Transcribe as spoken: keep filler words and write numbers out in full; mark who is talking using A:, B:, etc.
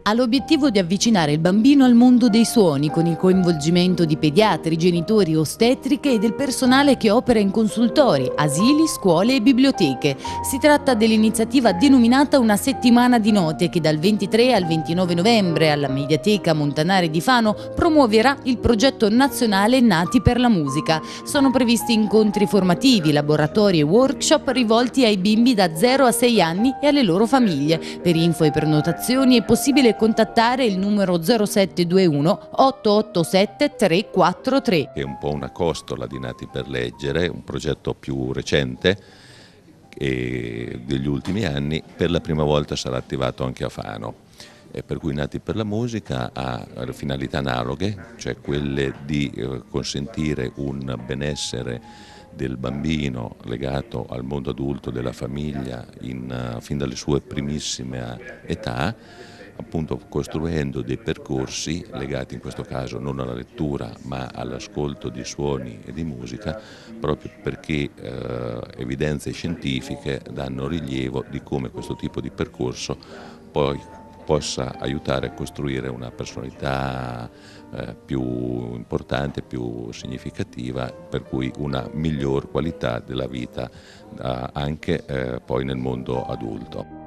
A: Ha l'obiettivo di avvicinare il bambino al mondo dei suoni con il coinvolgimento di pediatri, genitori, ostetriche e del personale che opera in consultori, asili, scuole e biblioteche. Si tratta dell'iniziativa denominata Una settimana di note che dal ventitré al ventinove novembre alla Mediateca Montanari di Fano promuoverà il progetto nazionale Nati per la musica. Sono previsti incontri formativi, laboratori e workshop rivolti ai bimbi da zero a sei anni e alle loro famiglie. Per info e prenotazioni è possibile contattare il numero zero sette due uno otto otto sette tre quattro tre.
B: È un po' una costola di Nati per Leggere, un progetto più recente e degli ultimi anni, per la prima volta sarà attivato anche a Fano. E per cui Nati per la musica ha finalità analoghe, cioè quelle di consentire un benessere del bambino legato al mondo adulto, della famiglia, in, fin dalle sue primissime età, appunto costruendo dei percorsi legati in questo caso non alla lettura ma all'ascolto di suoni e di musica, proprio perché eh, evidenze scientifiche danno rilievo di come questo tipo di percorso poi possa aiutare a costruire una personalità eh, più importante, più significativa, per cui una miglior qualità della vita eh, anche eh, poi nel mondo adulto.